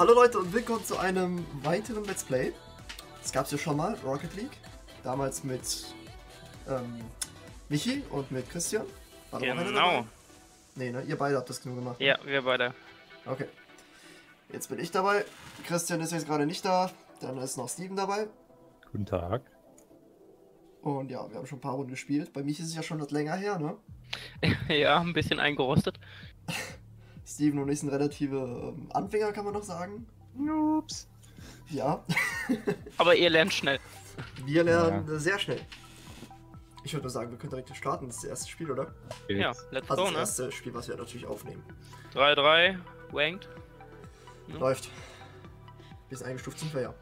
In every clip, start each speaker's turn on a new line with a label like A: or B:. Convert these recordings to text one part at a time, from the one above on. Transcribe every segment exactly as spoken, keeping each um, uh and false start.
A: Hallo Leute und willkommen zu einem weiteren Let's Play. Das gab es ja schon mal, Rocket League. Damals mit ähm, Michi und mit Christian. War
B: genau.
A: Nee, ne? Ihr beide habt das nur gemacht.
B: Ja, wir beide.
A: Okay. Jetzt bin ich dabei. Christian ist jetzt gerade nicht da. Dann ist noch Steven dabei.
C: Guten Tag.
A: Und ja, wir haben schon ein paar Runden gespielt. Bei Michi ist es ja schon etwas länger her, ne?
B: Ja, ein bisschen eingerostet.
A: Steven und ich sind relative ähm, Anfänger, kann man noch sagen.
C: Ups.
A: Ja.
B: Aber ihr lernt schnell.
A: Wir lernen
C: Ja.
A: äh, sehr schnell. Ich würde nur sagen, wir können direkt starten. Das ist das erste Spiel, oder?
B: Ja, let's
A: Also
B: go,
A: das
B: ne?
A: erste Spiel, was wir natürlich aufnehmen.
B: drei drei, wanked. Ja.
A: Läuft. Bis eingestuft sind wir ja.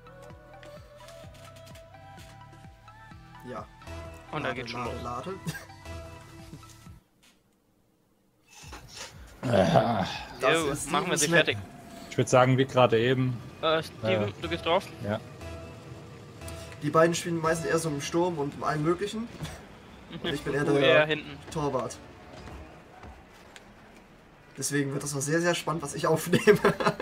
A: Ja.
B: Und da
A: Lade,
B: geht's schon
A: lade,
B: los.
A: lade.
C: Ja.
A: Das
B: Jo,
A: ist
B: machen wir
A: Stevens
B: sie
A: Map.
B: fertig.
C: Ich würde sagen, wie gerade eben.
B: Äh, Steven,
C: Äh.
B: du gehst drauf?
C: Ja.
A: Die beiden spielen meistens eher so im Sturm und im allem Möglichen. Und ich bin eher
B: Du
A: der
B: eher hinten.
A: Torwart. Deswegen wird das noch sehr, sehr spannend, was ich aufnehme.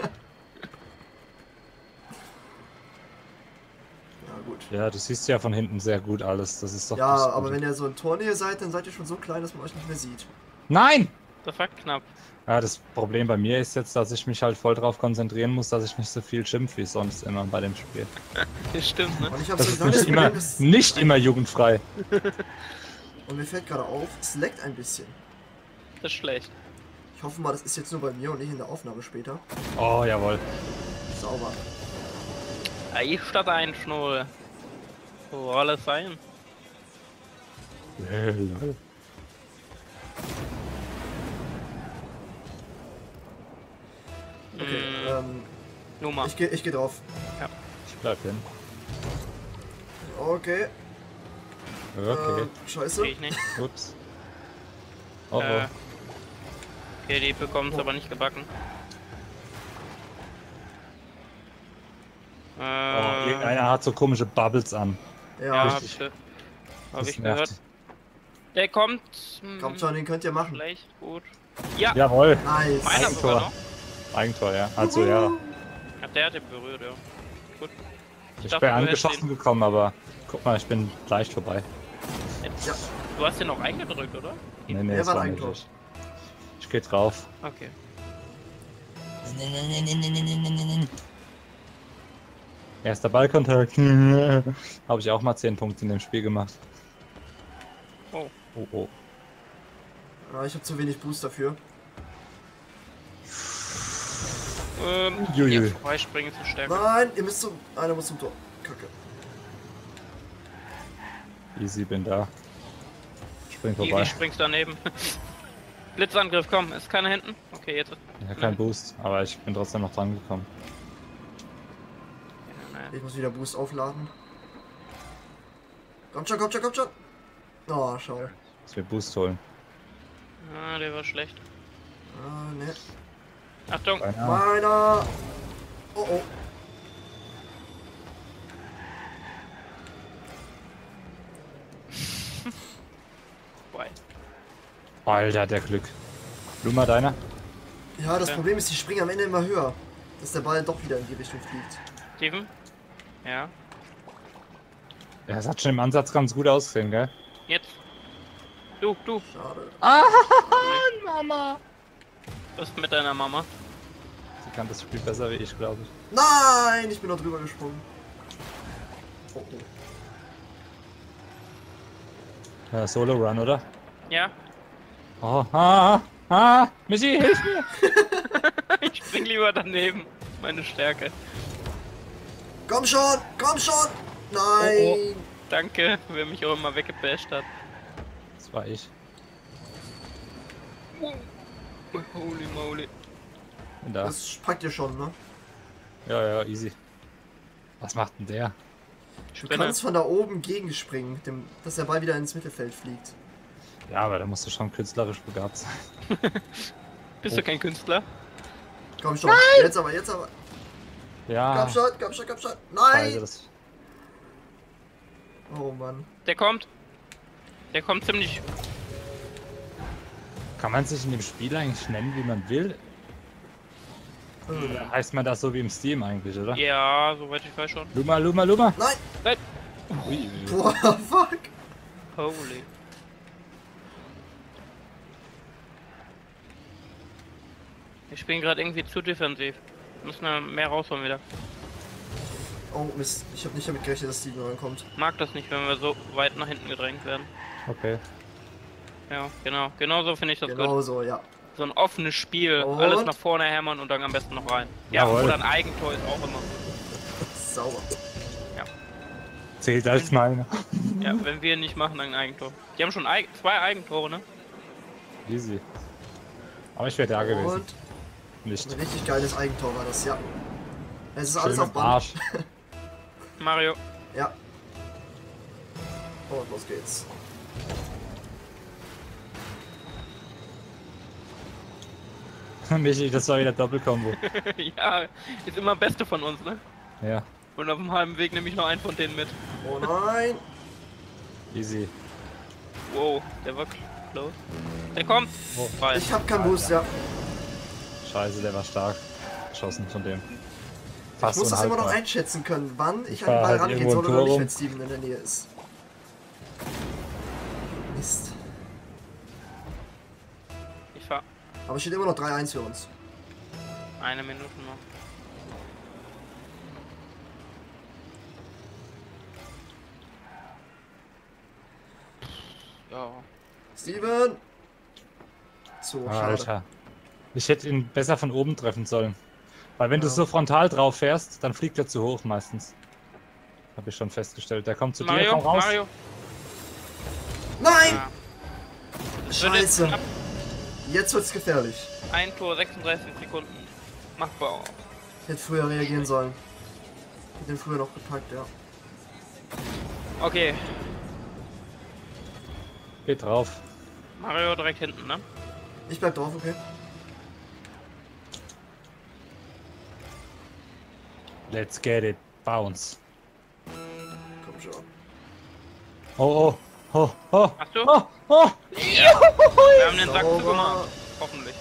A: Ja, gut.
C: Ja, du siehst ja von hinten sehr gut alles. Das ist doch.
A: Ja,
C: das
A: aber
C: Gute.
A: wenn ihr so in Tornähe seid, dann seid ihr schon so klein, dass man euch nicht mehr sieht.
C: Nein!
B: Das war knapp.
C: Ja, das Problem bei mir ist jetzt, dass ich mich halt voll drauf konzentrieren muss, dass ich nicht so viel schimpf wie sonst immer bei dem Spiel.
B: Das stimmt, ne?
A: Und ich habe
C: Das
A: so
C: ist
A: ein kleines
C: nicht immer,
A: Problem, das-
C: nicht immer jugendfrei.
A: und mir fällt gerade auf, es leckt ein bisschen.
B: Das ist schlecht.
A: Ich hoffe mal, das ist jetzt nur bei mir und nicht in der Aufnahme später.
C: Oh, jawohl.
A: Sauber.
B: Ei statt ein Schnull. Wo soll es sein?
C: Lol.
A: Okay,
B: Mm,
A: ähm,
B: Nummer.
A: ich gehe ich geh drauf.
C: Ich bleib hin.
A: Okay.
C: Okay.
A: Äh, scheiße.
B: Krieg ich nicht.
C: Ups. Oh,
B: Äh,
C: oh.
B: okay, die bekommen es
A: Oh.
B: aber nicht gebacken. Äh,
C: Oh, irgendeiner hat so komische Bubbles an.
A: Ja,
B: ja, hab
C: richtig.
B: ich, hab
C: Das
B: ich
C: nervt.
B: gehört. Der kommt. hm,
A: kommt schon, den könnt ihr machen.
B: Schlecht, gut. Ja,
C: Jawohl.
A: Nice.
B: meiner sogar noch.
C: Eigentor, ja. Also ja.
B: Ja, der hat den berührt, ja. Gut.
C: Ich
B: dachte,
C: bin
B: du hättest
C: angeschossen gekommen, aber guck mal, ich bin leicht vorbei.
B: den-
A: Ja.
B: Du hast den noch eingedrückt, oder?
C: Nee, nee,
A: Der
C: das
A: war
C: war
A: ein
C: nicht
A: Eigentor.
C: ich. Ich geh drauf.
B: Okay.
C: Erster Ballkontakt. Habe ich auch mal zehn Punkte in dem Spiel gemacht.
B: Oh.
C: Oh, oh.
A: Ja, ich habe zu wenig Boost dafür.
B: Ähm,
C: Juiui.
B: hier vorbeispringen zu stärker.
A: Nein, ihr müsst zum... Einer muss zum Tor. Kacke.
C: Easy, bin da. Spring
B: Easy
C: vorbei.
B: springst daneben. Blitzangriff, komm, ist keiner hinten? Okay, jetzt.
C: Ja, kein Boost, aber ich bin trotzdem noch dran gekommen.
B: Ja, naja.
A: Ich muss wieder Boost aufladen. Kommt schon, kommt schon, kommt schon. Oh, schau.
C: Dass wir Boost holen.
B: Ah, der war schlecht.
A: Ah, ne.
B: Achtung!
C: Beinahe.
A: Meiner. Oh, oh.
B: Vorbei.
C: Alter, der Glück. Luma, deiner?
A: Ja, das
B: Ja.
A: Problem ist, die springen am Ende immer höher. Dass der Ball doch wieder in die Richtung fliegt.
B: Steven? Ja.
C: Ja, das hat schon im Ansatz ganz gut ausgesehen, gell?
B: Jetzt. Du, du.
A: Schade.
C: Mama!
B: Was ist mit deiner Mama?
C: Sie kann das Spiel besser wie ich, glaube ich.
A: Nein, ich bin noch drüber gesprungen. Oh, oh.
C: Ja, Solo Run, oder?
B: Ja?
C: Oh, ah, ah, Michi, hilf mir!
B: Ich spring lieber daneben. Meine Stärke.
A: Komm schon, komm schon. Nein.
C: Oh,
B: Danke, wer mich auch immer weggebasht hat.
C: Das war ich.
B: Holy moly.
C: Bin da.
A: Das packt ihr schon, ne?
C: Ja, ja, easy. Was macht denn der?
A: Du
B: Spinne.
A: kannst von da oben gegenspringen, mit dem, dass der Ball wieder ins Mittelfeld fliegt.
C: Ja, aber da musst du schon künstlerisch begabt sein.
B: Bist du kein Künstler?
A: Komm schon. Jetzt aber, jetzt aber.
C: Ja.
A: Komm schon, komm schon, komm schon.
C: Also
A: Nein.
C: das
A: Oh Mann.
B: Der kommt. Der kommt ziemlich.
C: kann man sich in dem Spiel eigentlich nennen, wie man will.
A: Hm.
C: Heißt man das so wie im Steam eigentlich, oder?
B: Ja, soweit ich weiß schon.
C: Luma, Luma, Luma!
A: Nein!
B: Nein.
C: Ui, ui.
A: Boah, fuck!
B: Holy. Wir spielen gerade irgendwie zu defensiv. Müssen wir mehr rausholen wieder.
A: Oh Mist, ich habe nicht damit gerechnet, dass Steven rankommt.
B: Mag das nicht, wenn wir so weit nach hinten gedrängt werden.
C: Okay.
B: Ja, genau. Genauso finde ich das
A: Genau
B: gut.
A: so, ja.
B: So ein offenes Spiel,
A: Und?
B: alles nach vorne hämmern und dann am besten noch rein. Ja,
C: Jawohl.
B: oder ein Eigentor ist auch immer.
A: Sauber.
C: Zählt als meine.
B: Ja, wenn wir nicht machen, dann ein Eigentor. Die haben schon Eig zwei Eigentore, ne?
C: Easy. Aber ich wäre da gewesen.
A: Und
C: Nicht.
A: ein richtig geiles Eigentor war das, ja. Es ist alles
C: Schön
A: auf
C: im
A: Band.
C: Arsch.
B: Mario.
A: Ja. Und los geht's.
C: Michi, das war wieder Doppelkombo.
B: Ja, ist immer Beste von uns, ne?
C: Ja,
B: Und auf dem halben Weg nehme ich noch einen von denen mit.
A: Oh nein!
C: easy.
B: Wow, der war close. Der kommt!
C: Oh,
B: Rein.
A: Ich hab keinen Boost, ja.
C: Scheiße, der war stark. Geschossen von dem.
A: Ich
C: Fast
A: muss das immer noch
C: unhaltbar.
A: einschätzen können, wann ich
C: Ich
A: an den
C: war
A: Ball
C: halt
A: rangehen
C: irgendwo
A: soll
C: im
A: oder
C: Tor
A: nicht,
C: rum.
A: wenn Steven in der Nähe ist. Mist.
B: Ich fahr
A: Aber es steht immer noch drei eins für uns.
B: eine Minute noch. Ja.
A: Steven! So, schade.
C: Alter. Ich hätte ihn besser von oben treffen sollen. Weil wenn
A: Ja.
C: du so frontal drauf fährst, dann fliegt er zu hoch meistens. Habe ich schon festgestellt. Der kommt zu dir,
B: Mario,
C: komm raus.
B: Mario.
A: Nein!
B: Ja. Es wird jetzt
A: Scheiße.
B: knapp.
A: Jetzt wird's gefährlich.
B: Ein Tor, sechsunddreißig Sekunden. Machbar.
A: Ich hätte früher reagieren sollen. Ich hätte den früher noch gepackt, ja.
B: Okay,
C: Geht drauf.
B: Mario direkt hinten, ne?
A: Ich bleib drauf, okay?
C: Let's get it. Bounce.
A: Komm schon.
C: Oh, oh, oh, oh.
B: Hast du?
C: Oh, oh.
B: Wir haben den Sack
A: Sauber.
B: zugemacht. Hoffentlich.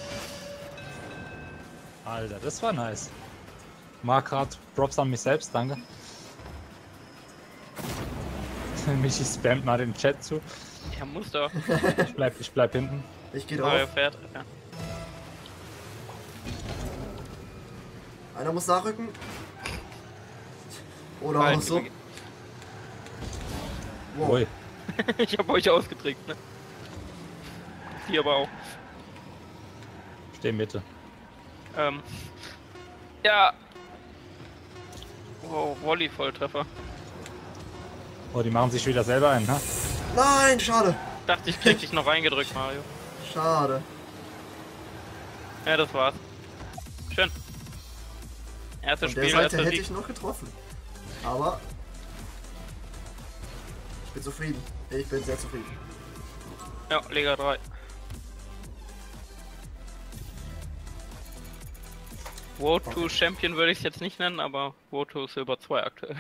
C: Alter, das war nice. Mag grad Props an mich selbst, danke. Michi spammt mal den Chat zu.
B: Ja, muss doch.
C: Ich bleib, ich bleib hinten.
A: Ich geh
B: Mario
A: drauf.
B: fährt. Ja.
A: Einer muss nachrücken. Oder
B: Nein,
A: auch so. Wow.
C: Ui.
B: Ich hab euch ausgetrickst, ne? Die aber auch.
C: Steh Mitte.
B: Ähm. Ja. Wow, Volley-Volltreffer.
C: Oh, die machen sich wieder selber ein, ne?
A: Nein, schade.
B: Dachte ich, krieg dich noch reingedrückt, Mario.
A: Schade.
B: Ja, das war's. Schön. Erstes
A: Von der
B: Spiel,
A: Seite
B: erster
A: hätte
B: Sieg.
A: ich noch getroffen. Aber ich bin zufrieden. Ich bin sehr zufrieden.
B: Ja, Liga drei. Road to Champion würde ich es jetzt nicht nennen, aber Road to Silber zwei aktuell.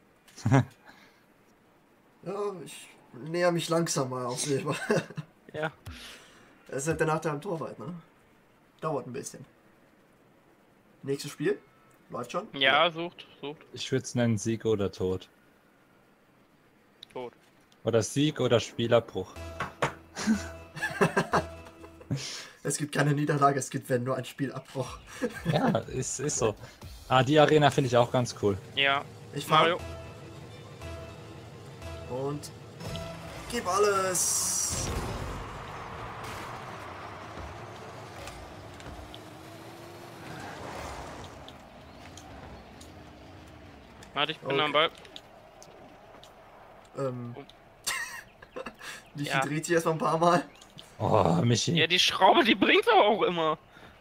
A: Ja, ich näher mich langsam mal aufs Silber.
B: Ja.
A: Das ist halt der Nachteil am Torwart, ne? Dauert ein bisschen. Nächstes Spiel? Läuft schon?
B: Ja, sucht, sucht.
C: Ich würde es nennen Sieg oder Tod.
B: Tot.
C: Oder Sieg oder Spielabbruch.
A: Es gibt keine Niederlage, es gibt wenn nur ein Spielabbruch.
C: Ja, ist, ist so. Ah, die Arena finde ich auch ganz cool.
B: Ja,
A: Ich fahr
B: Mario.
A: und gib alles.
B: Warte, ich bin
A: Okay.
B: am Ball.
A: Ähm.
B: Oh.
A: Die
B: Ja.
A: dreht sich erstmal ein paar Mal.
C: Oh, Michi.
B: Ja, die Schraube, die bringt aber auch immer.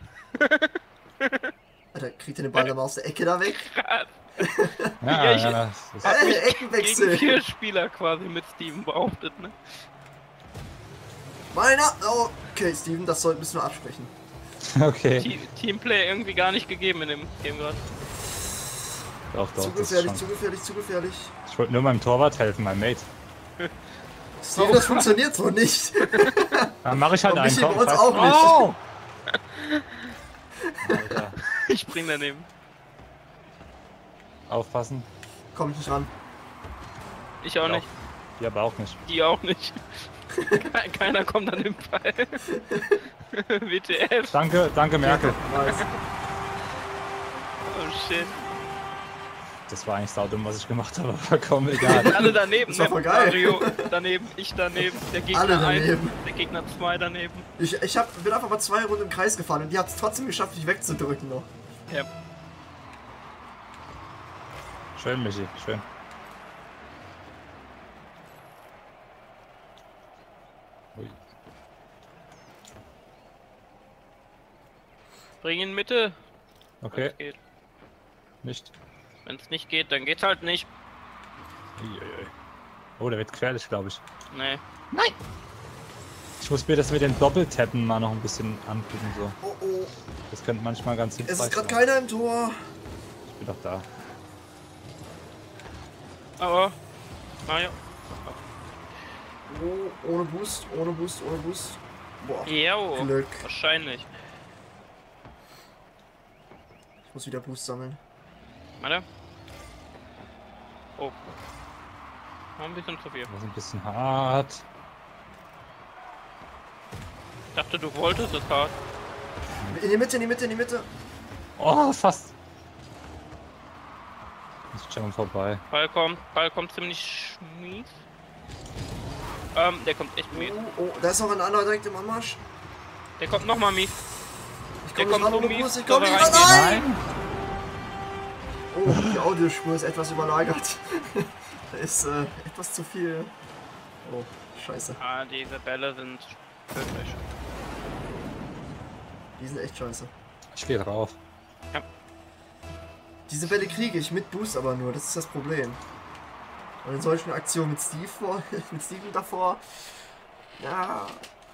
A: Alter, kriegt ihr den Ball dann mal aus der Ecke da weg?
C: Ja,
B: Ja, ich-
C: ja, das ist,
A: Äh,
B: Gegen
A: Eckenwechsel.
B: vier Spieler quasi mit Steven behauptet, ne?
A: Meiner. Oh, okay, Steven, das sollten müssen wir absprechen.
C: okay.
B: Team Teamplay irgendwie gar nicht gegeben in dem Game gerade.
C: Doch, doch,
A: Zu
C: das ist
A: gefährlich,
C: schon.
A: zu gefährlich, zu gefährlich.
C: Ich wollte nur meinem Torwart helfen, mein Mate.
A: Steven, das funktioniert so nicht.
C: Dann mache ich halt
A: Und
C: einen.
A: Michi bei
C: Komm,
A: uns
C: fass-
A: auch nicht.
C: Oh! Alter.
B: Ich spring daneben.
C: Aufpassen.
A: Komm ich nicht ran.
B: Ich auch
C: Ja.
B: nicht.
C: Die aber auch nicht.
B: Die auch nicht. Ke- Keiner kommt an den Ball. W T F.
C: Danke, danke Merkel.
A: Nice.
B: Oh shit.
C: Das war eigentlich saudumm, was ich gemacht habe, aber komm, egal.
B: Alle daneben.
A: Das war
B: ne?
A: voll geil.
B: Mario daneben, ich daneben, der Gegner
A: Alle daneben.
B: eins, der Gegner zwei daneben.
A: Ich, ich hab, bin einfach mal zwei Runden im Kreis gefahren und die hat es trotzdem geschafft, mich wegzudrücken noch.
B: Ja.
C: Schön, Michi, schön. Ui.
B: Bring ihn Mitte.
C: Okay,
B: Wenn's geht.
C: nicht.
B: Wenn es nicht geht, dann geht's halt nicht.
C: Uiuiui. Oh, der wird gefährlich, glaube ich.
B: Nee.
C: Ich muss mir das mit den Doppeltappen mal noch ein bisschen angucken. So.
A: Oh oh,
C: Das könnte manchmal ganz hilfreich
A: es ist gerade
C: sein.
A: keiner im Tor.
C: Ich bin doch da.
B: Aber Mario.
A: Oh, ohne Boost, ohne Boost, ohne Boost. Boah,
B: Jo.
A: Glück.
B: Wahrscheinlich.
A: Ich muss wieder Boost sammeln.
B: Warte. Oh. Noch ein bisschen zu viel.
C: Das ist ein bisschen hart.
B: Ich dachte, du wolltest es hart.
A: In die Mitte, in die Mitte, in die Mitte.
C: Oh, fast. Ist schon vorbei.
B: Ball kommt, Ball kommt ziemlich mies. Ähm, der kommt echt mies.
A: Oh, oh, da ist noch ein anderer direkt im Anmarsch.
B: Der kommt nochmal mies.
A: Ich
B: Der
A: komm nicht
B: kommt
A: ran
B: so
A: ohne
B: mies,
A: Boost, ich
B: dass
A: komm
B: er
A: nicht ran.
B: reingeht.
A: Nein! Oh, die Audiospur ist etwas überlagert. Da ist äh, etwas zu viel. Oh, scheiße.
B: Ah, diese Bälle sind wirklich.
A: Die sind echt scheiße.
C: Ich gehe drauf.
A: Diese Bälle kriege ich mit Boost aber nur, das ist das Problem. Und in solchen Aktionen mit Steve vor, mit Steven davor. Ja.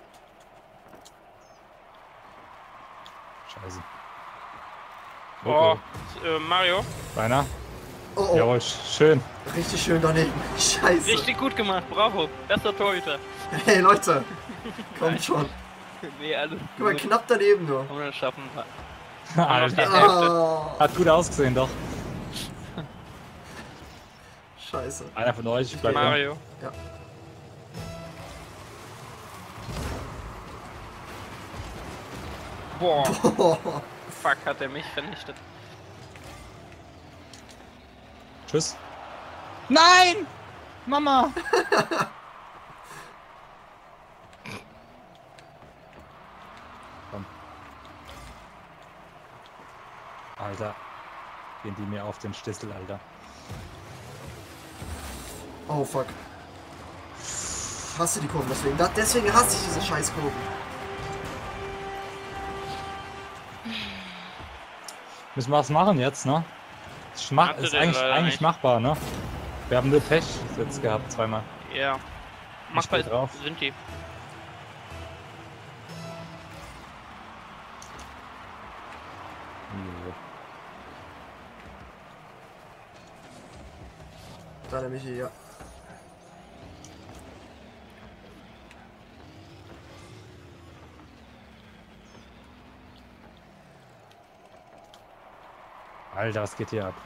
C: Scheiße.
B: Oh, äh, Mario.
C: Beinahe.
A: Oh, oh.
C: Jawohl, schön.
A: Richtig schön daneben. Scheiße.
B: Richtig gut gemacht, bravo. Bester Torhüter.
A: Hey Leute. Kommt schon.
B: Nee, alles
A: Guck mal,
B: gut.
A: knapp daneben nur.
B: Kann man das schaffen.
C: Alter.
A: Ah,
C: Hat gut ausgesehen, doch.
A: scheiße.
C: Einer von euch bleibt drin.
B: Mario.
A: Ja.
B: Boah,
A: Oh,
B: fuck, hat er mich vernichtet.
C: Tschüss. Nein! Mama! Komm. Alter. Gehen die mir auf den Stissel, Alter.
A: oh fuck. Ich hasse die Kurven deswegen. Da, deswegen hasse ich diese scheiß Kurven.
C: Müssen wir was machen jetzt, ne? Ist, mach,
B: Hatte
C: ist
B: den
C: eigentlich,
B: leider
C: eigentlich
B: nicht.
C: machbar, ne? Wir haben nur Pech jetzt gehabt, zweimal.
B: Ja. Machbar
C: geh drauf.
B: sind die.
A: Da der Michi, ja.
C: Alter, was geht hier ab?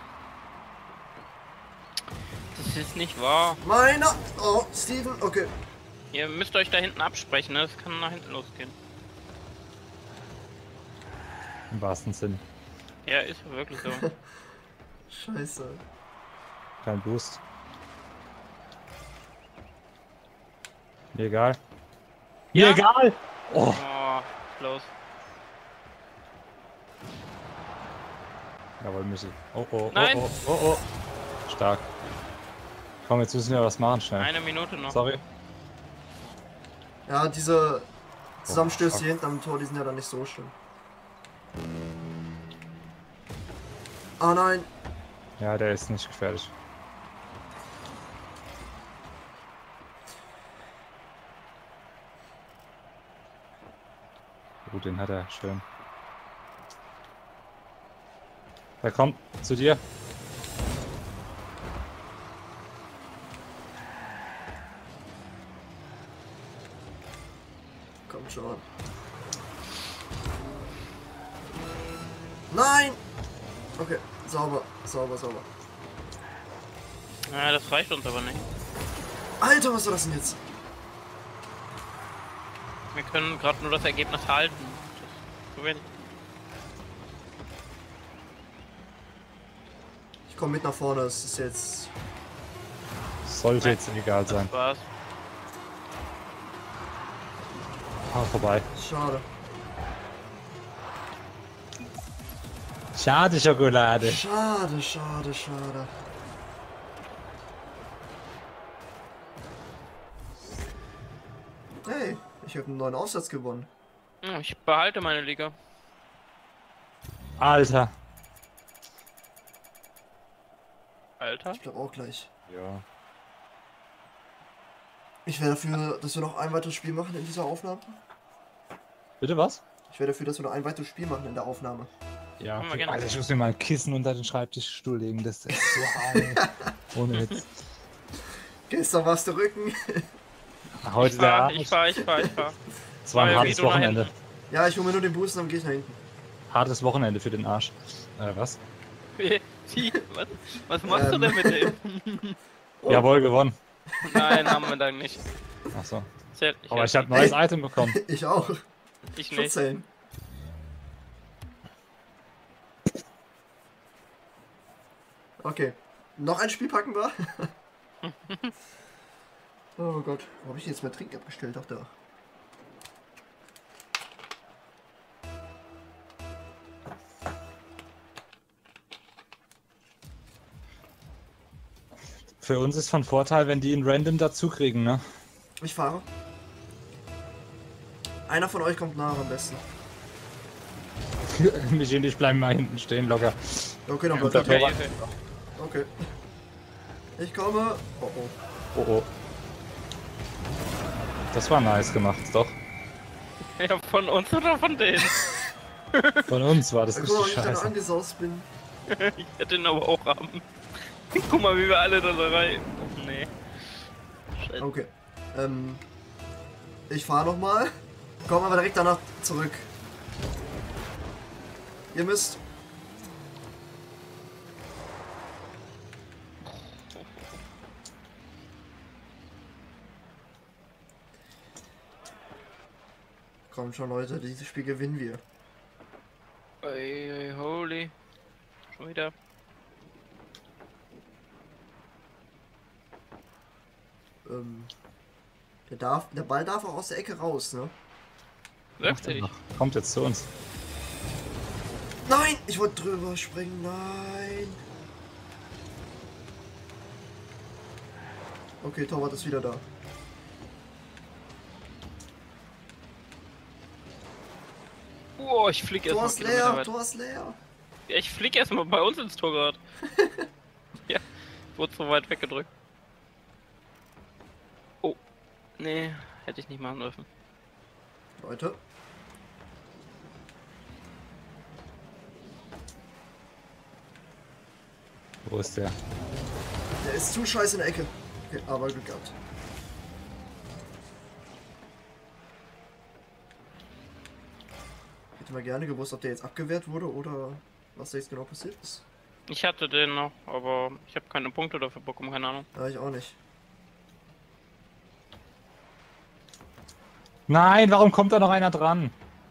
B: Das ist nicht wahr.
A: Meiner! Oh, Steven, okay.
B: Ihr müsst euch da hinten absprechen, ne? Das kann nach hinten losgehen.
C: Im wahrsten Sinn.
B: Ja, ist wirklich so.
A: Scheiße.
C: Kein Boost. Mir egal. Mir
B: Ja.
C: egal! Oh,
B: Oh, los.
C: jawohl, Michi. Oh, oh,
B: Nein.
C: oh, oh, oh, oh. Stark. Komm, jetzt müssen wir was machen, schnell.
B: Eine Minute noch.
C: Sorry.
A: Ja, diese Zusammenstöße
C: fuck.
A: hier hinten am Tor, die sind ja dann nicht so schlimm. Ah nein.
C: Ja, der ist nicht gefährlich. Gut, den hat er schön. Er kommt zu dir.
A: Komm schon. Nein! Okay, sauber, sauber, sauber.
B: Ja, das reicht uns aber nicht.
A: Alter, was war das denn jetzt?
B: Wir können gerade nur das Ergebnis halten. Das ist zu wenig.
A: Ich komme mit nach vorne, es ist jetzt...
C: Sollte jetzt egal sein.
B: Das war's.
C: Ah, vorbei.
A: Schade.
C: Schade, Schokolade.
A: Schade, schade, schade. Hey, ich habe einen neuen Aufsatz gewonnen.
B: Hm, Ich behalte meine Liga.
C: Alter.
B: Alter.
A: Ich glaube auch gleich.
C: Ja.
A: Ich wäre dafür, dass wir noch ein weiteres Spiel machen in dieser Aufnahme.
C: Bitte was?
A: Ich wäre dafür, dass wir noch ein weiteres Spiel machen in der Aufnahme.
C: Ja.
B: Können wir gerne.
C: Alter, ich muss mir mal ein Kissen unter den Schreibtischstuhl legen. Das ist so hart. Ohne Witz.
A: Gestern warst du Rücken.
C: Heute
B: Ich
C: der
B: fahr,
C: Abend.
B: ich fahr, ich fahr, ich fahr.
C: Es war ein
B: Feuer,
C: hartes
B: wie du nach
C: Wochenende.
A: Ja, ich hole mir nur den Boost und dann gehe ich nach hinten.
C: Hartes Wochenende für den Arsch. Äh, was?
B: Wie? Was, was machst du
A: Ähm.
B: denn mit dem?
C: Jawohl, gewonnen.
B: Nein, haben wir dann nicht.
C: Achso.
B: Zählt nicht.
C: Aber ich habe ein neues Item bekommen.
A: Ich auch.
B: Ich nicht.
A: Schutzhelm. Okay. Noch ein Spiel packen wir. Oh Gott. Wo habe ich jetzt mein Trinken abgestellt? Ach da.
C: Für uns ist von Vorteil, wenn die ihn random dazu kriegen, ne?
A: Ich fahre. Einer von euch kommt nach am besten.
C: Michi und ich bleiben mal hinten stehen, locker.
A: Okay, dann
C: Und
A: bleibt
C: der
A: er.
B: Okay,
A: Okay.
B: okay.
A: Ich komme. Oh oh.
C: Oh oh. Das war nice gemacht, doch.
B: Ja, von uns oder von denen?
C: Von uns war das
A: Guck mal, wie
C: richtig
A: ich dann
C: scheiße.
A: angesaust bin.
B: Ich hätte ihn aber auch haben. Guck mal, wie wir alle da rein. Oh, nee. Scheiße.
A: Okay. Ähm. Ich fahre nochmal. Komm aber direkt danach zurück. Ihr müsst. Komm schon, Leute, dieses Spiel gewinnen wir.
B: Ey, ey, holy. Schon wieder.
A: Ähm. Der, darf, der Ball darf auch aus der Ecke raus, ne?
B: Wirklich?
C: Kommt jetzt zu uns.
A: Nein! Ich wollte drüber springen, nein! Okay, Torwart ist wieder da.
B: Oh, ich flieg
A: Tor
B: erstmal
A: ist
B: Kilometer
A: leer,
B: weit.
A: Tor ist leer.
B: Ja, ich flieg erstmal bei uns ins Tor gerade. Ja, wurde so weit weggedrückt. Oh. Nee, hätte ich nicht machen dürfen.
A: Leute.
C: Wo ist der?
A: Der ist zu scheiße in der Ecke. Okay, aber Glück gehabt. Ich hätte mal gerne gewusst, ob der jetzt abgewehrt wurde oder was da jetzt genau passiert ist.
B: Ich hatte den noch, aber ich habe keine Punkte dafür bekommen, keine Ahnung.
A: Ja, ich auch nicht.
C: Nein, warum kommt da noch einer dran?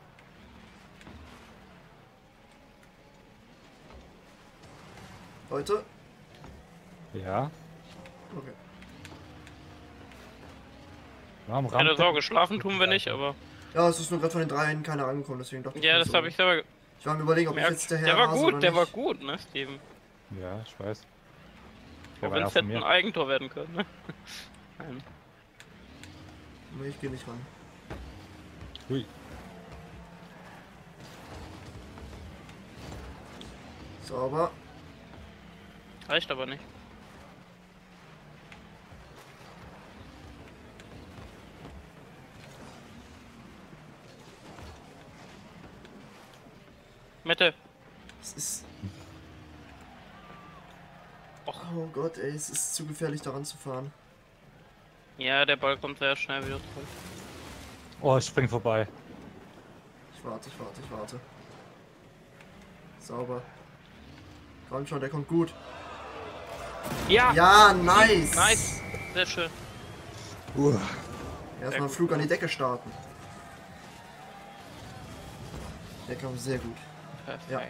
A: Leute.
C: Ja,
A: Okay.
C: warum
B: Keine
C: rammt
B: Sorge, schlafen tun wir nicht, aber.
A: Ja, es ist nur gerade von den dreien keiner angekommen, deswegen dachte ich.
B: Ja,
A: mir
B: das
A: so.
B: habe ich selber
A: Ich war mir überlegen, ob ich
B: gemerkt.
A: jetzt der Herr
B: Der war
A: rase
B: gut,
A: oder
B: der war
A: nicht.
B: gut, ne, Steven?
C: der? Ja, ich weiß. Der
B: Auch
C: war
B: wenn
C: ja
B: es
C: von
B: hätte ein
C: mir.
B: Eigentor werden können, ne? Nein.
A: Nee, ich gehe nicht ran.
C: Hui.
A: Sauber.
B: Reicht aber nicht. Mitte.
A: Es ist.
B: Och.
A: Oh Gott, ey, es ist zu gefährlich daran zu fahren.
B: Ja, der Ball kommt sehr schnell wieder zurück.
C: Oh, ich spring vorbei.
A: Ich warte, ich warte, ich warte. Sauber. Komm schon, der kommt gut.
B: Ja!
A: Ja, nice!
B: Nice! Sehr schön.
C: Uh.
A: Erstmal einen Flug an die Decke starten. Der kommt sehr gut.
B: Perfekt.
A: Ja.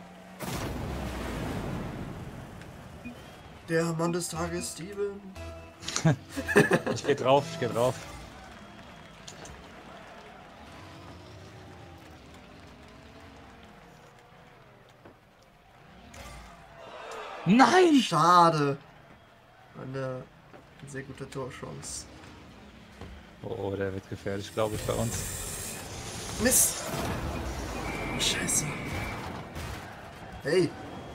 A: Der Mann des Tages, Steven.
C: Ich geh drauf, ich geh drauf. Nein!
A: Schade. Eine sehr gute Torchance.
C: Oh, der wird gefährlich, glaube ich, bei uns.
A: Mist! Scheiße. Hey!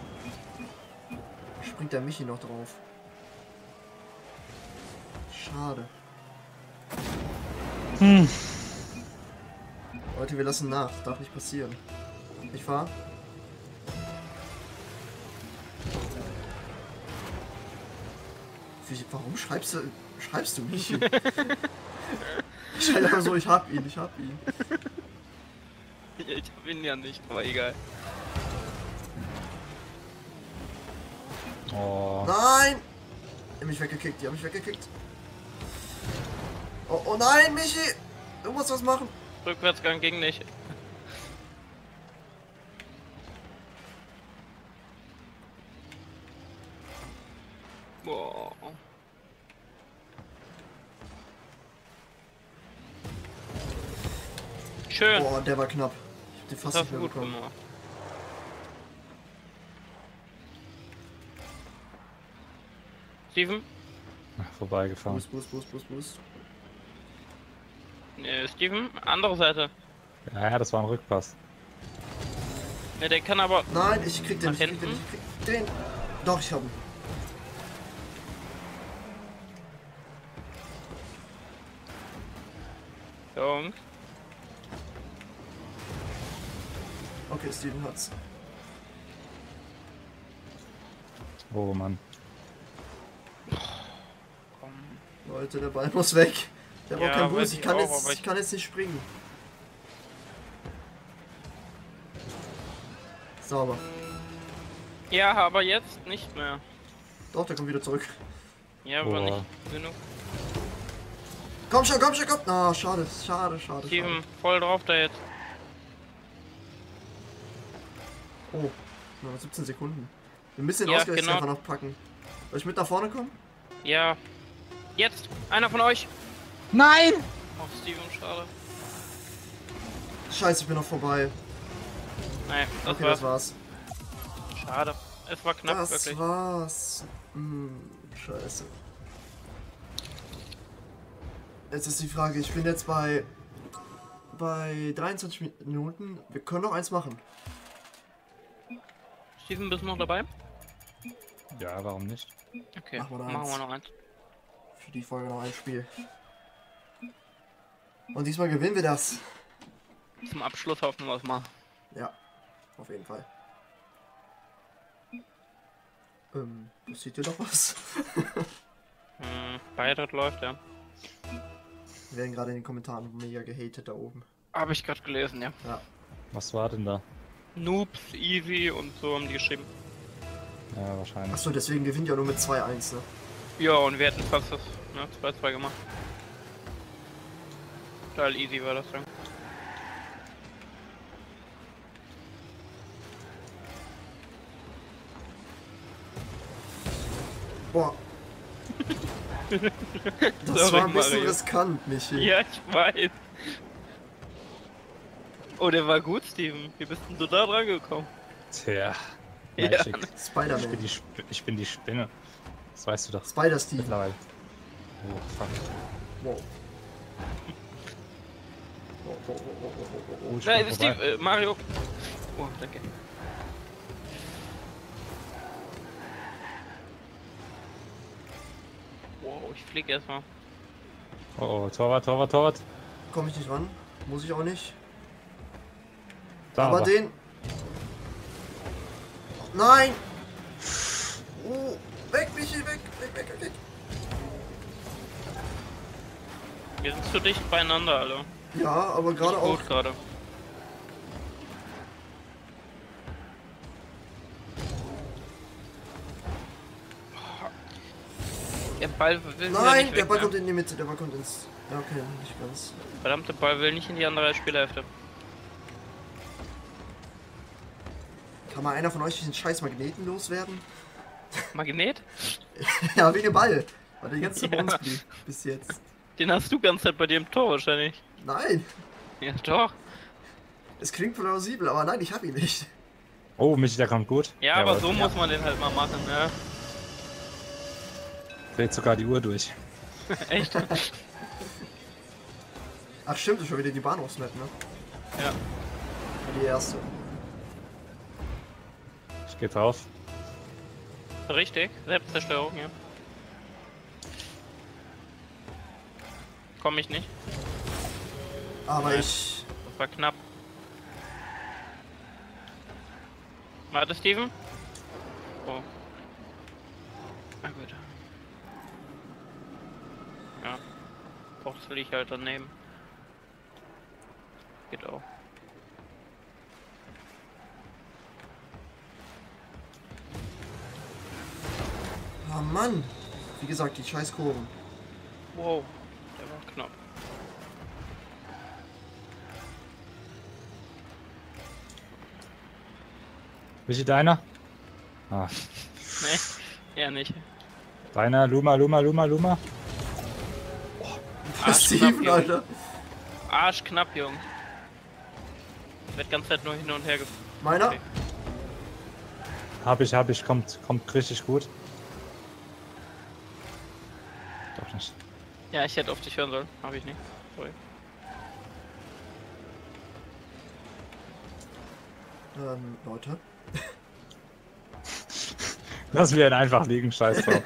A: Springt der Michi noch drauf. Schade.
C: Hm.
A: Leute, wir lassen nach. Darf nicht passieren. Nicht wahr? Wie, warum schreibst du, schreibst du mich? Ich schreibe einfach so, ich hab ihn, ich hab ihn.
B: Ich hab ihn ja nicht, aber egal.
C: Oh.
A: Nein! Die haben mich weggekickt, die haben mich weggekickt. Oh, oh nein, Michi! Du musst was machen.
B: Rückwärtsgang ging nicht. Boah. Schön.
A: Boah, der war knapp. Ich hab die
B: Das
A: fast
B: hast
A: nicht
B: du
A: mehr
B: gut
A: bekommen.
B: gemacht. Steven?
C: Ach, vorbeigefahren.
A: Boost, boost, boost, boost, boost.
B: Äh, Steven? Andere Seite.
C: Ja, ja, das war ein Rückpass.
B: Ne, der kann aber...
A: Nein, ich krieg den
B: Nach
A: nicht, ich krieg den
B: hinten?
A: nicht, ich krieg den. Doch, ich hab ihn.
B: Jungs.
A: Okay, Steven hat's.
C: Oh Mann.
B: Komm.
A: Leute, der Ball muss weg. Der
B: Ja,
A: braucht keinen
B: weiß
A: Boost. Ich
B: ich
A: kann,
B: auch,
A: jetzt,
B: aber
A: ich
B: ich-
A: kann jetzt nicht springen. Sauber.
B: Ja, aber jetzt nicht mehr.
A: Doch, der kommt wieder zurück.
B: Ja, aber
C: Boah.
B: nicht genug.
A: Komm schon, komm schon, komm. Ah, schade, schade, schade,
B: Steven,
A: schade.
B: voll drauf da jetzt.
A: Oh, nur noch siebzehn Sekunden. Wir müssen den
B: Ja,
A: Ausgleichstreffer
B: genau.
A: noch packen. Soll ich mit nach vorne kommen?
B: Ja. Jetzt! Einer von euch!
C: Nein!
B: Oh, Steven, schade.
A: Scheiße, ich bin noch vorbei.
B: Nein, das
A: Okay,
B: war's.
A: das war's.
B: Schade. Es war knapp,
A: Das
B: wirklich.
A: war's. Hm, scheiße. Jetzt ist die Frage, ich bin jetzt bei bei dreiundzwanzig Minuten. Wir können noch eins machen.
B: Steven, bist du noch dabei?
C: Ja, warum nicht?
B: Okay,
A: Machen wir noch
B: machen
A: eins.
B: wir noch eins.
A: Für die Folge noch ein Spiel. Und diesmal gewinnen wir das.
B: Zum Abschluss hoffen wir es mal.
A: Ja, auf jeden Fall. Ähm, passiert hier doch was?
B: Hm, Beitritt läuft, ja.
A: Wir werden gerade in den Kommentaren mega gehatet da oben.
B: Habe ich gerade gelesen, ja.
A: Ja.
C: Was war denn da?
B: Noobs, easy und so haben die geschrieben.
C: Ja, wahrscheinlich.
A: Achso, deswegen gewinnt ja nur mit zwei eins, ne?
B: Ja, und wir hätten fast das ne, zwei zwei gemacht. Total easy war das dann.
A: Boah. Das
B: Sorry,
A: war ein bisschen
B: Mario.
A: riskant, Michi.
B: Ja, ich weiß. Oh, der war gut, Steven. Wie bist denn du da dran gekommen?
C: Tja.
B: Ja.
C: Ja, ich, ich, bin
A: Spider-Man.
C: die Sp ich bin die Spinne. Das weißt du doch
A: Spider-Steve.
C: mittlerweile. Oh, fuck.
A: Wow. Oh, oh, oh, oh, oh, oh, oh.
C: Oh, ich
B: Nein,
C: bin
B: Steve,
C: vorbei.
B: äh, Mario. Oh, danke. Wow, ich flieg erstmal.
C: Oh, oh, Torwart, Torwart, Torwart.
A: Komm ich nicht ran? Muss ich auch nicht.
C: Da
A: Aber den. Nein! Oh, weg, Michi, weg, weg, weg, weg, weg.
B: Wir sind zu dicht beieinander, alle.
A: Ja, aber gerade
B: Nicht
A: auch.
B: gut gerade. Der Ball will wieder
A: Nein,
B: nicht
A: der
B: weg,
A: Ball
B: ne?
A: kommt in die Mitte, der Ball kommt ins... Ja, okay, nicht ganz.
B: Verdammte Ball will nicht in die andere Spielerhälfte.
A: Kann mal einer von euch diesen scheiß Magneten loswerden?
B: Magnet?
A: Ja, wegen dem Ball. Weil der die ganze Zeit bei
B: Ja.
A: uns blieb. Bis jetzt.
B: Den hast du ganz Zeit bei dir im Tor wahrscheinlich.
A: Nein,
B: Ja doch.
A: es klingt plausibel, aber nein, ich hab ihn nicht.
C: Oh, Michi, der kommt gut.
B: Ja, aber
C: Jawohl.
B: so muss man den halt mal machen, ne?
C: Dreht sogar die Uhr durch.
B: Echt?
A: Ach stimmt, das ist schon wieder die Bahnhofsmap, ne?
B: Ja.
A: Die erste.
C: Ich geh drauf.
B: Richtig. Selbstzerstörung, ja. Komm ich nicht.
A: Aber
B: Nein.
A: ich...
B: Das war knapp. Warte, Steven. Oh. Na gut. Ja. Boxel ich halt daneben. Geht auch.
A: Ah Mann! Wie gesagt, die scheiß Kurven.
B: Wow. Der war knapp.
C: Michi, deiner? Ah,
B: Nee, eher nicht.
C: deiner, Luma, Luma, Luma, Luma.
A: Steven,
B: Junge.
A: Alter.
B: Arschknapp, Junge. Wird ganz Zeit nur hin und her ge...
A: Meiner?
B: Okay.
C: Hab ich, hab ich, kommt, kommt richtig gut. Doch nicht.
B: Ja, ich hätte auf dich hören sollen. Hab ich nicht. Sorry.
A: Ähm, Leute.
C: Lassen wir ihn einfach liegen, scheiß drauf.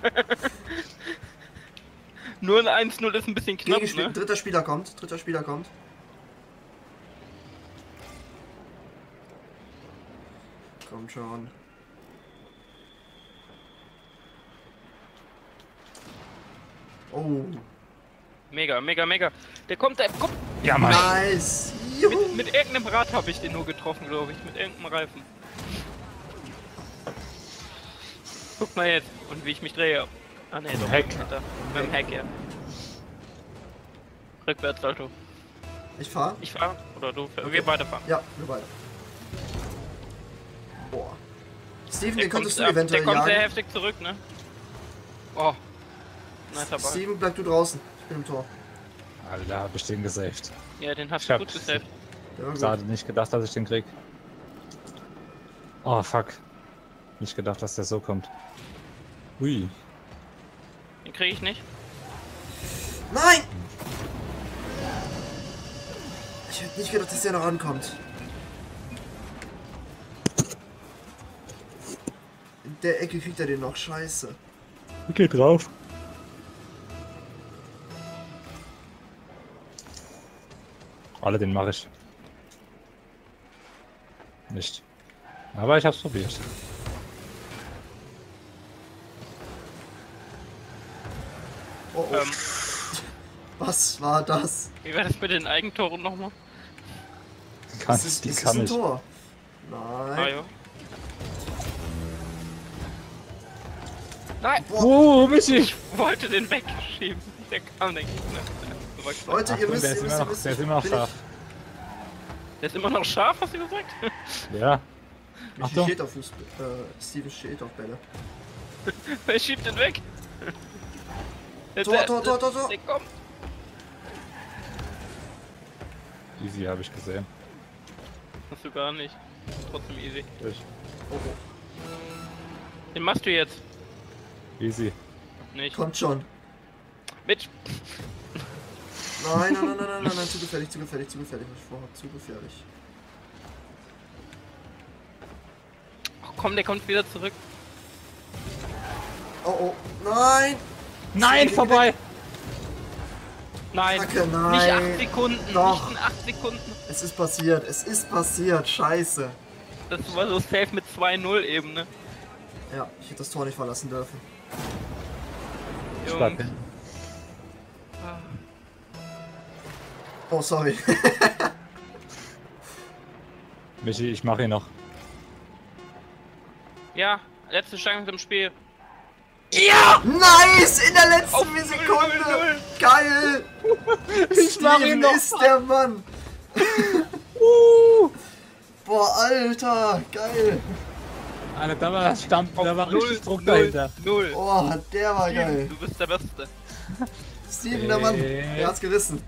B: Nur ein eins null ist ein bisschen knapp,
A: Gegenspiel,
B: ne?
A: dritter Spieler kommt, dritter Spieler kommt. Kommt schon. Oh,
B: Mega, mega, mega. Der kommt, der kommt.
C: Ja, Mann.
A: nice! Juhu.
B: Mit, mit irgendeinem Rad habe ich den nur getroffen, glaube ich. Mit irgendeinem Reifen. Guck mal jetzt. Und wie ich mich drehe. Ah ne, doch.
C: Heck.
B: Mit dem Heck, ja. Rückwärts, Salto.
A: Ich fahr?
B: Ich fahr oder du?
A: Okay.
B: Wir beide fahren.
A: Ja, wir beide. Boah. Steven,
B: Der
A: den
B: kommt,
A: könntest du
B: ab-
A: eventuell
B: der kommt sehr
A: jagen.
B: heftig zurück, ne? Oh. Nicer Ball.
A: Steven, bleib du draußen. Ich bin im Tor.
C: Alter, hab ich den gesaved.
B: Ja, den hast
C: Ich
B: du
C: hab-
B: gut gesaved.
A: Der war
C: Ich
A: gut.
C: hatte nicht gedacht, dass ich den krieg. Oh, fuck. Nicht gedacht, dass der so kommt. Ui.
B: Den kriege ich nicht.
A: Nein! Ich hätte nicht gedacht, dass der noch rankommt. In der Ecke kriegt er den noch. Scheiße.
C: Geht drauf. Alle, den mache ich. Nicht. Aber ich hab's probiert.
A: Oh, oh.
B: Ähm,
A: Was war das?
B: wie war das mit den Eigentoren nochmal?
C: Kann,
A: Es ist,
C: die
A: es ist
C: kann
A: ein
C: ich.
A: Tor.
B: Ah,
A: Nein.
B: ja. Nein!
C: Oh, Michi!
B: Ich wollte den wegschieben. Der kam, der Gegner. Aber knapp.
A: Leute, ihr
C: Achtung,
A: müsst,
C: der
A: ihr
C: ist
A: müsst,
C: immer
A: ihr
C: noch,
A: müsst.
C: der ist immer noch
A: Bin
C: scharf.
B: Der ist immer noch scharf, hast du gesagt?
C: Ja.
A: Ich, Michi
C: Achtung.
A: steht auf Fuß, äh, Steven steht auf Bälle.
B: Wer schiebt den weg? Der,
A: Tor, Tor, Tor, Tor, Tor.
B: Der kommt.
C: Easy habe ich gesehen.
B: Hast du gar nicht. Trotzdem easy.
C: Ich.
A: Oh, oh.
B: Den machst du jetzt.
C: Easy.
B: Nicht.
A: Kommt schon.
B: Mitch.
A: Nein, nein, nein, nein, nein, nein, nein, zu gefährlich, zu gefährlich, zu gefährlich. Ich vorhab, zu gefährlich.
B: Ach komm, der kommt wieder zurück.
A: Oh, oh, nein!
C: Nein, vorbei!
B: Nein.
A: Kacke, nein.
B: Nicht acht Sekunden.
A: Doch.
B: Nicht in acht Sekunden.
A: Es ist passiert, es ist passiert, scheiße.
B: Das war so safe mit zwei null eben, ne?
A: Ja, ich hätte das Tor nicht verlassen dürfen.
C: Ich
B: Junge.
C: bleib.
B: Ah.
A: Oh, sorry.
C: Michi, ich mache ihn noch.
B: Ja, letzte Chance im Spiel. Ja!
A: Nice! In der letzten
B: Auf
A: Sekunde!
B: null, null, null.
A: Geil!
C: Ich mach ihn
A: Steven
C: noch.
A: ist der Mann!
C: Uh.
A: Boah, Alter! Geil!
C: Alter, da war das Stamm, da war
B: Null,
C: richtig Druck
B: null,
C: dahinter.
B: Null.
A: Oh, der war
B: Steven,
A: geil!
B: du bist der Beste.
A: Steven, der Mann!
C: Äh.
A: Er hat's gerissen!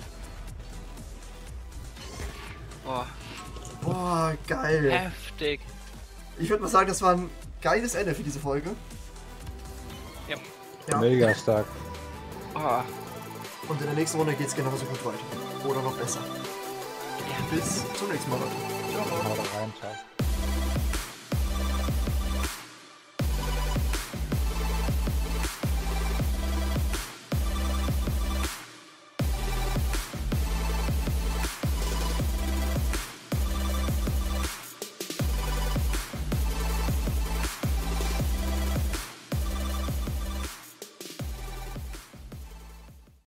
B: Oh,
A: Boah, geil!
B: heftig.
A: Ich würde mal sagen, das war ein geiles Ende für diese Folge.
B: Ja.
A: Ja.
C: Mega stark.
B: Oh,
A: Und in der nächsten Runde geht's genauso gut weiter. Oder noch besser.
B: ja.
A: Bis zum nächsten Mal, Leute. Ciao.
C: Haut rein, ciao.